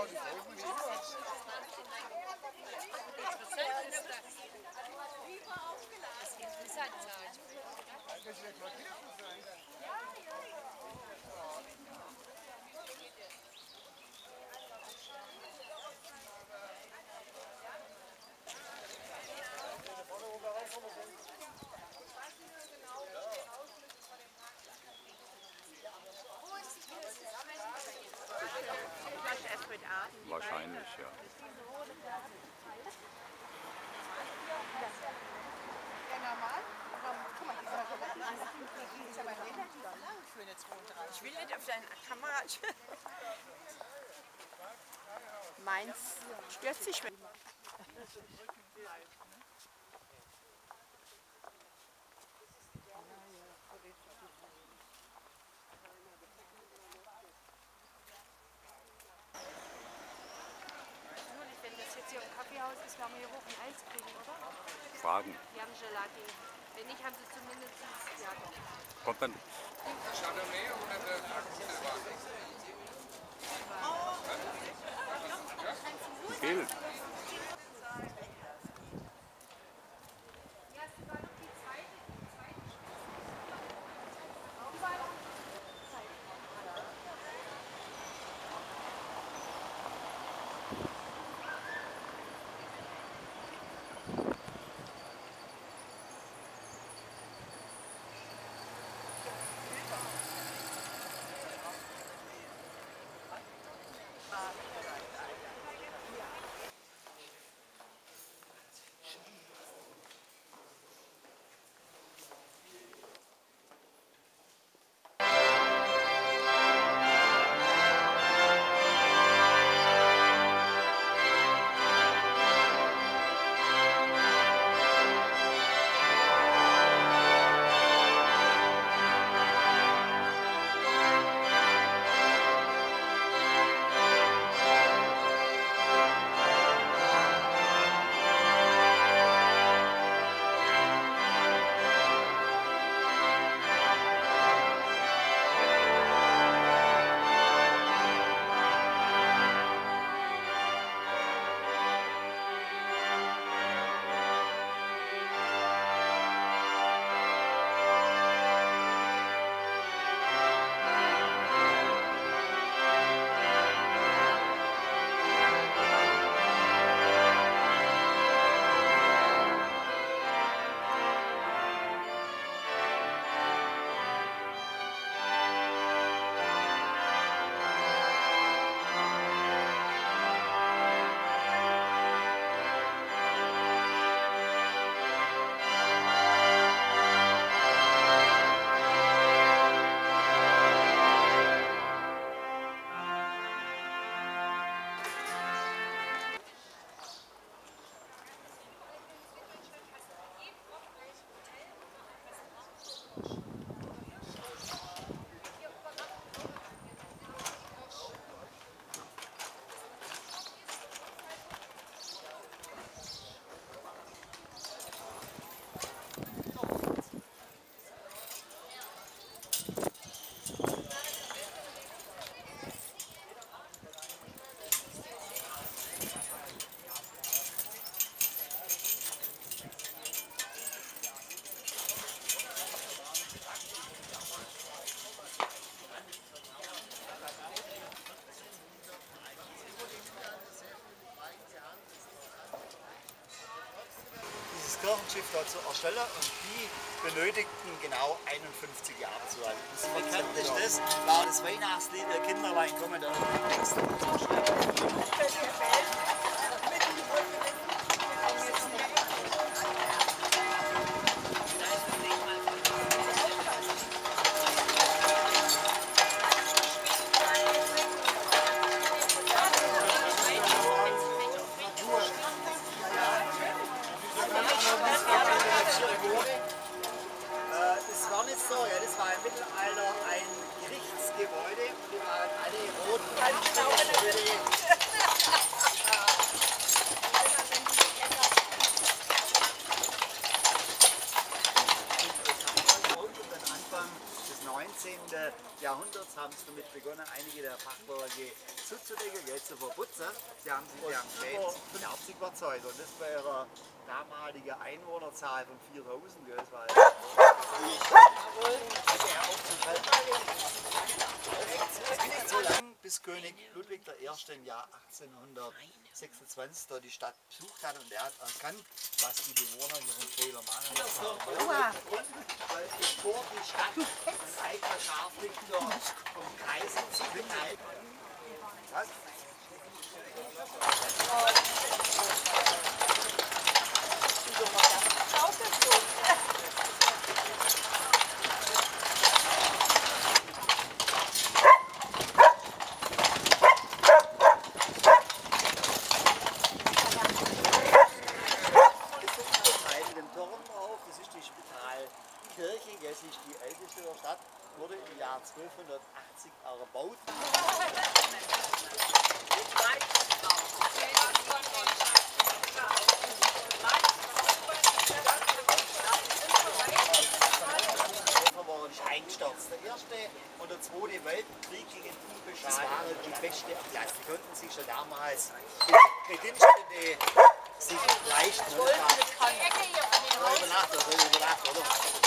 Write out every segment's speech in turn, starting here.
Wahrscheinlich, ja. Ich will nicht auf deine Kamera. Meins stört sich. Wenn das jetzt hier im Kaffeehaus ist, werden wir hier hoch ein Eis kriegen, oder? Fragen. Die haben Gelati. Wenn nicht, haben sie zumindest ja doch. Kommt dann. Chardonnay oder der Gel. Kirchenschiff dort zu erstellen und die benötigten genau 51 Jahre zu alt. Das bekannt ist das, war das Weihnachtslied, der Kinderlein kommen da nächsten Das war nicht so, ja, das war im Mittelalter ein Gerichtsgebäude, die waren alle rot. Und dann Anfang des 19. Jahrhunderts haben sie damit begonnen, einige der Fachwerke zuzudecken, Geld zu verputzen. Sie haben sich ja später 50 überzeugt und das bei ihrer damaligen Einwohnerzahl von 4000, gell, das war nicht so lang, bis König Ludwig I. im Jahr 1826 da die Stadt besucht hat und er hat erkannt, was die Bewohner ihren Fehler machen. Weil bevor die Stadt ein eigener Scharfrichter vom Kaiser zu betreiben. Was? Kirche, das ist die älteste der Stadt, wurde im Jahr 1280 erbaut. War nicht eingestürzt. Der erste und der zweite Weltkrieg gegen Unbescheid. Das waren die beste Platz. Die konnten sich schon damals Bedienstete sich leisten. Übernachtet, oder?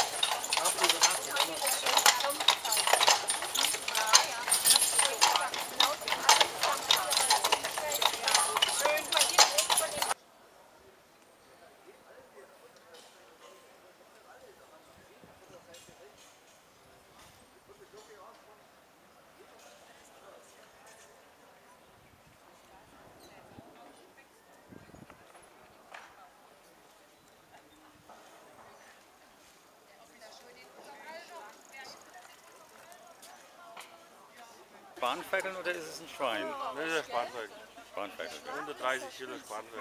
Spanferkel oder ist es ein Schwein? Das ist ein Spanferkel. Spanferkel. 130 Kilo Spanferkel.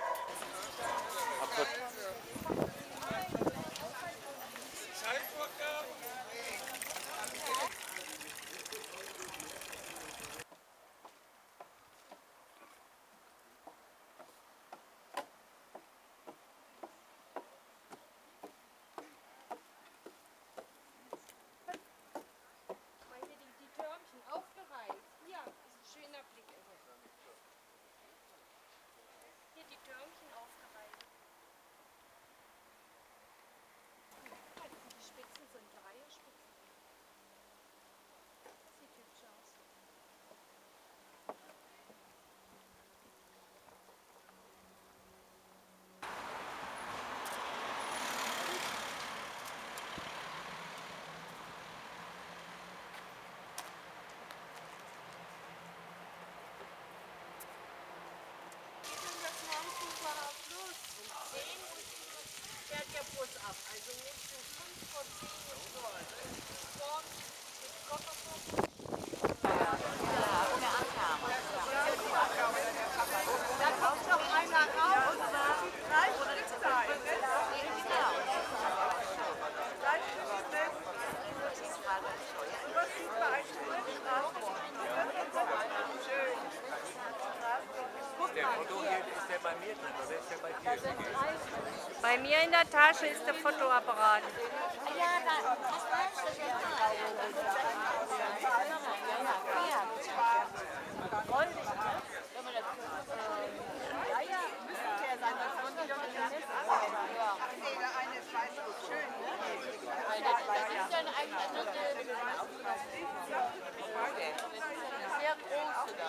Fährt der Bus ab, also nicht um 5 vor 10 Uhr. Morgens mit Kofferbus. Da kommt doch einer raus. 3 Stück sein. 3 Stück weg. Was sieht man ein schön. Der Foto hier, ist der bei mir drin oder ist der bei dir? Bei mir in der Tasche ist der Fotoapparat. Ja, das weißt du ja. Sehr große da.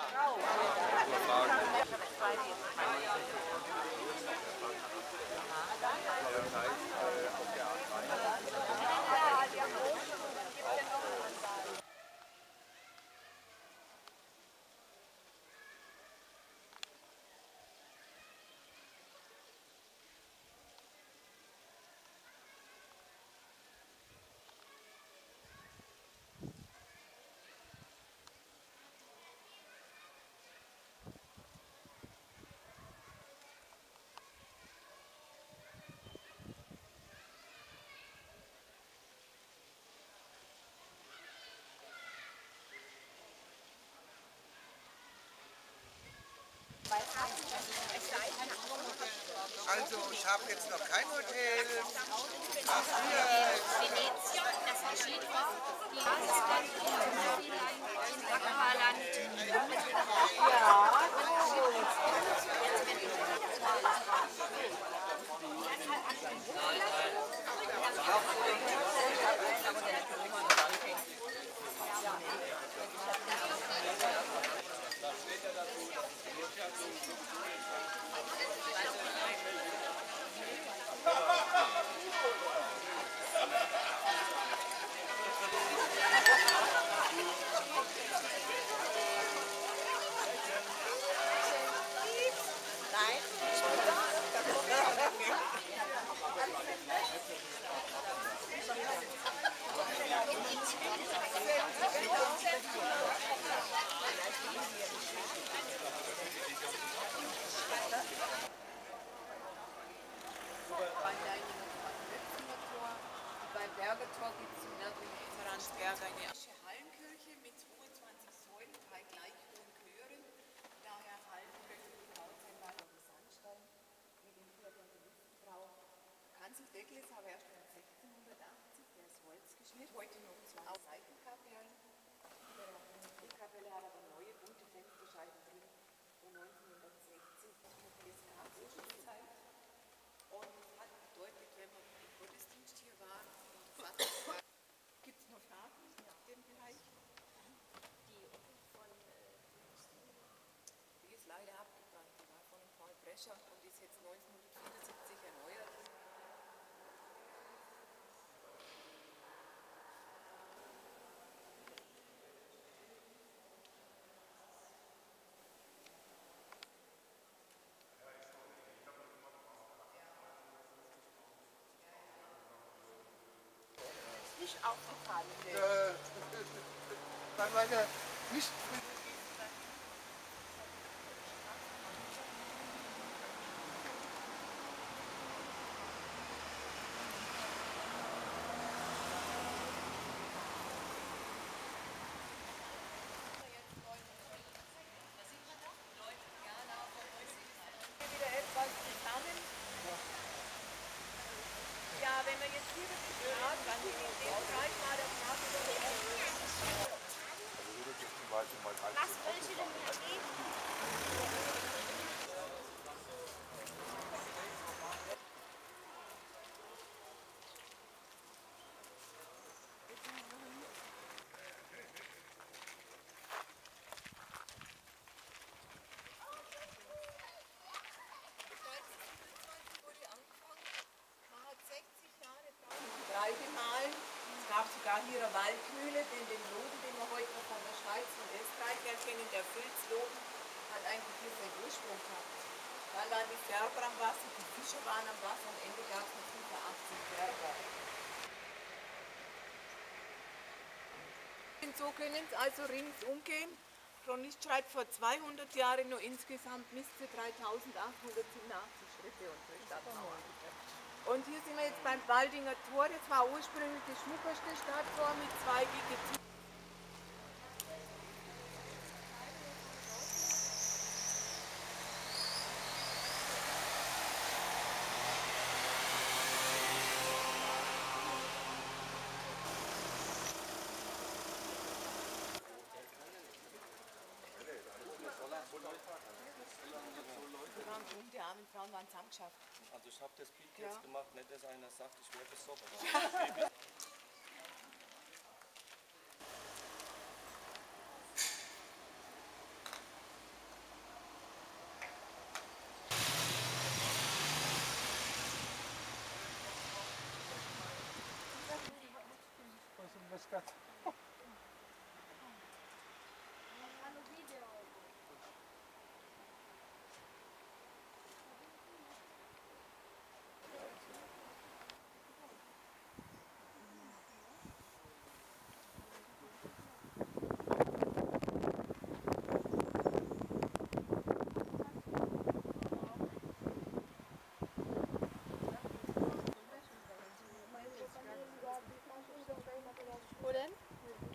hat eine Hallenkirche mit 22 Säulen, 3 gleich hohen Chören. Daher Hallenkirche gebaut sein war aus Sandstein mit dem Chor der Listenfrau. Kanzeldeckel ist aber erst von 1680, der ist Holzgeschnitt. Heute noch 2 Seitenkapellen. Die Kapelle hat aber neue bunte Fensterscheiben drin von 1960. Das gab es schon Zeit. Und es hat bedeutet, wenn man im Gottesdienst hier war, gibt es noch Fragen in dem Bereich? Die ist leider abgebrannt. Die war von Paul Brescher und ist jetzt 1974 erneuert. Nicht aufgefallen. Weil er nicht Wieder etwas zusammen. Ja, wenn wir jetzt hier das Straße, dann in dem Bereich mal das Straße Was willst du denn mir geben? wurde angefangen. Man hat 60 Jahre drei gemahlen. Es gab sogar hier eine Waldmühle, denn den Loden, den wir heute noch von der Schweiz und Österreich erkennen, der Filzloden, hat eigentlich hier seinen Ursprung gehabt. Dann waren die Färber am Wasser, die Fischer waren am Wasser, am Ende gab es noch 85 Färber. So können es also ringsum gehen. Chronist schreibt, vor 200 Jahren nur insgesamt misste 3887 Schritte unsere Stadtmauer. Und hier sind wir jetzt beim Waldinger Tor. Das war ursprünglich das schmuckeste Stadttor mit 2 Giga. Die armen Frauen waren zusammengeschafft. Also ich habe das Bild jetzt gemacht, nicht dass einer sagt, ich wäre besoffen. Wo denn?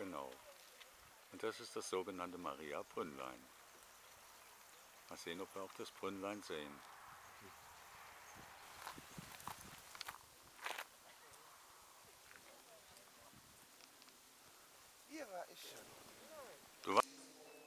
Genau. Und das ist das sogenannte Maria-Brünnlein. Mal sehen, ob wir auch das Brünnlein sehen. Hier war ich schon. Du warst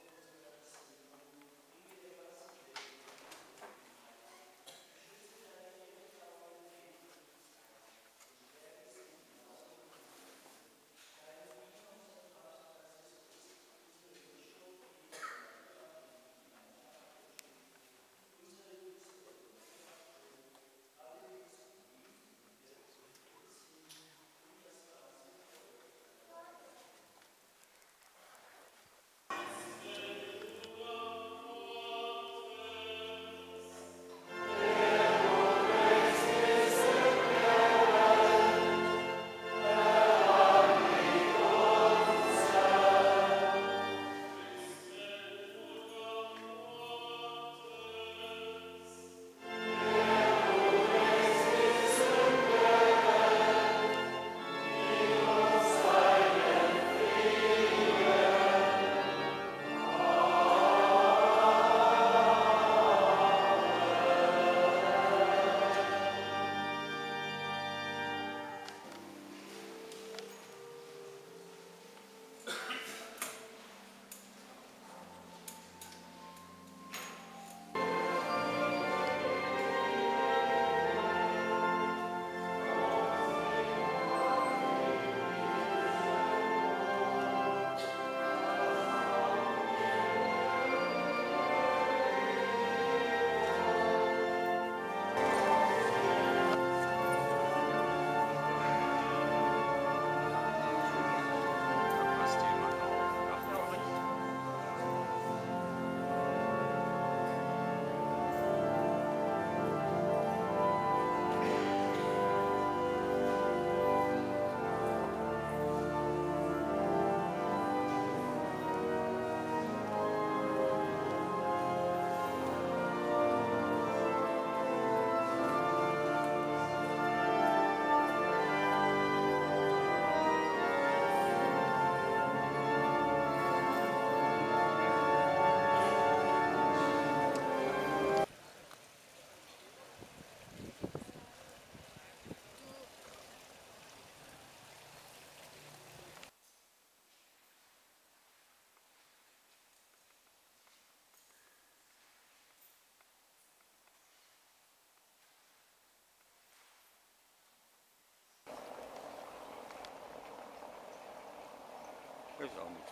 ist auch nichts.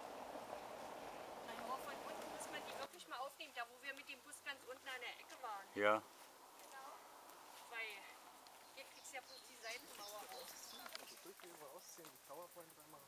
Naja, von unten muss man die wirklich mal aufnehmen, da wo wir mit dem Bus ganz unten an der Ecke waren. Ja, Genau. Weil hier kriegst du ja bloß die Seitenmauer raus. Ausziehen, die PowerPoint einmal.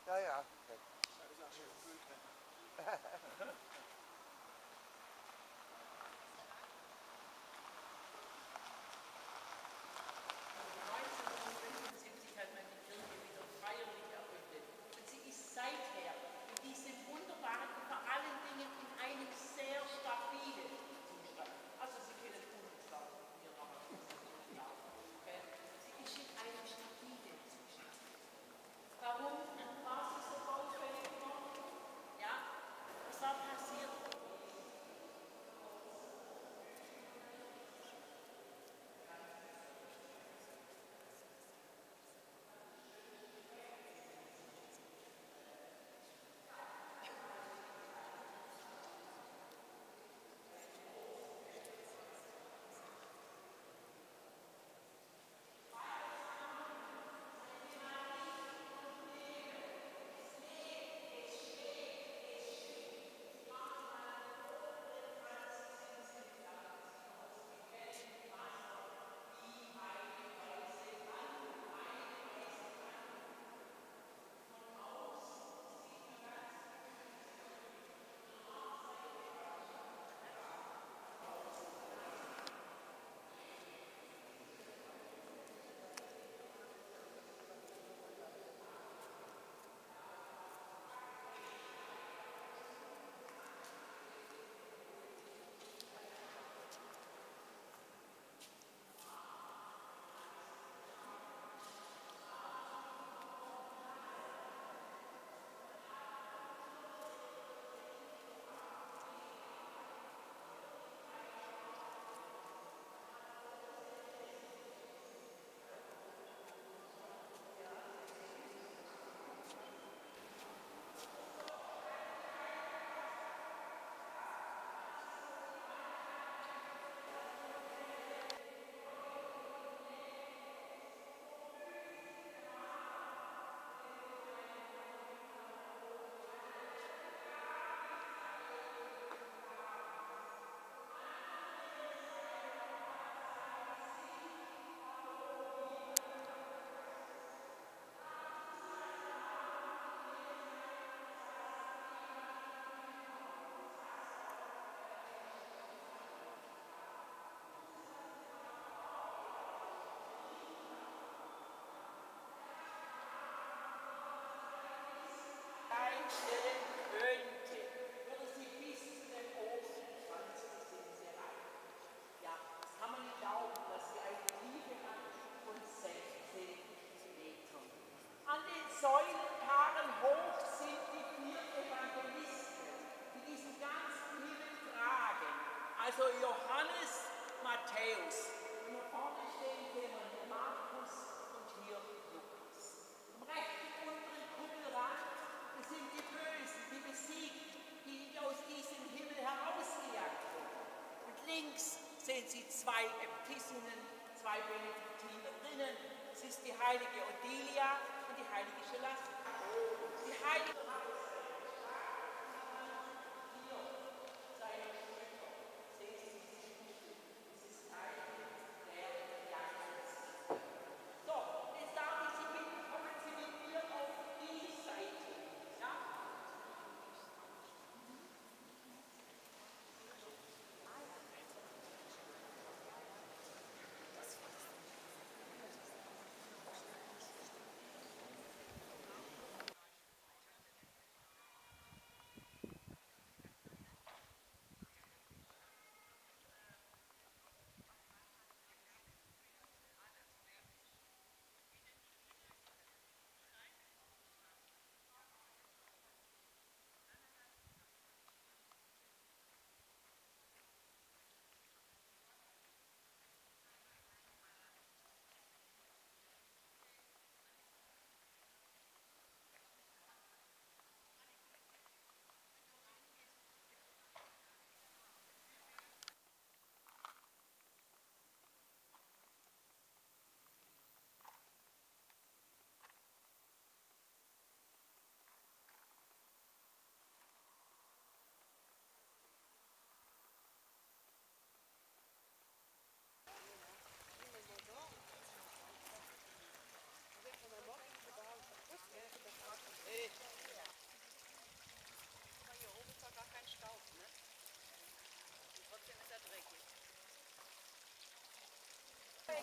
Ja, ja. Hat man die Kirche wieder feierlich eröffnet. Und sie ist seither in diesem wunderbaren, vor allen Dingen in einem sehr stabilen Zustand. Also Sie können unbeschlagen hier nachher. Sie ist in einem stabilen Zustand. Warum war sie so baufällig geworden? Ja, was war passiert? Einstellen könnte, würde sie bis zu den oberen Schwanz sind sie rein. Ja, das kann man nicht glauben, dass sie eine Tiefe hat von 16 Metern. An den Säulenpaaren hoch sind die 4 Evangelisten, die diesen ganzen Himmel tragen. Also Johannes, Matthäus. Und hier vorne stehen hier Markus und hier Lukas. Am rechten unteren Kuppelrand, das sind die Bösen, die Besiegten, die aus diesem Himmel herausgejagt wurden. Und links sehen Sie 2 Äbtissinnen, 2 Benediktinerinnen. Es ist die heilige Odilia und die heilige Scholastica. Die heilige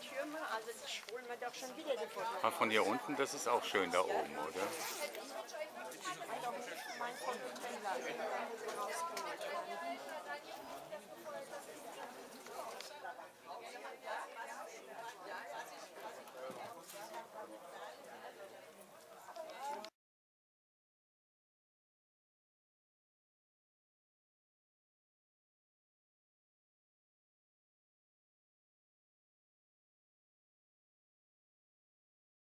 Türme, also ich hole mir doch schon wieder die Fotos. Ah, von hier unten, das ist auch schön da oben, oder? Mein Foto rausgeholt.